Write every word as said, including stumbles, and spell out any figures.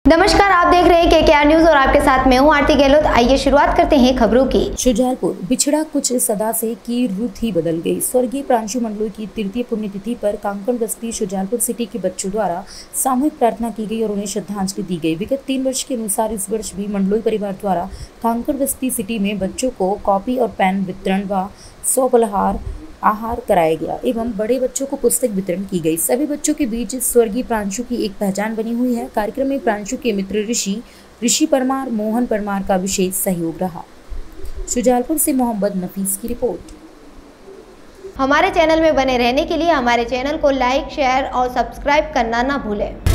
नमस्कार, आप देख रहे हैं के के आर न्यूज और आपके साथ मैं हूं आरती गहलोत। आइए शुरुआत करते हैं खबरों की। शुजालपुर बिछड़ा कुछ सदा से की रुत ही बदल गई। स्वर्गीय प्रांशु मंडलोई की तृतीय पुण्यतिथि पर कांकण बस्ती शुजालपुर सिटी के बच्चों द्वारा सामूहिक प्रार्थना की गई और उन्हें श्रद्धांजलि दी गई। विगत तीन वर्ष के अनुसार इस वर्ष भी मंडलोई परिवार द्वारा कांकण बस्ती सिटी में बच्चों को कॉपी और पेन वितरण व सौ फलाहार आहार कराया गया एवं बड़े बच्चों को पुस्तक वितरण की गई। सभी बच्चों के बीच स्वर्गीय प्रांशु की एक पहचान बनी हुई है। कार्यक्रम में प्रांशु के मित्र ऋषि ऋषि परमार, मोहन परमार का विशेष सहयोग रहा। शुजालपुर से मोहम्मद नफीस की रिपोर्ट। हमारे चैनल में बने रहने के लिए हमारे चैनल को लाइक, शेयर और सब्सक्राइब करना ना भूलें।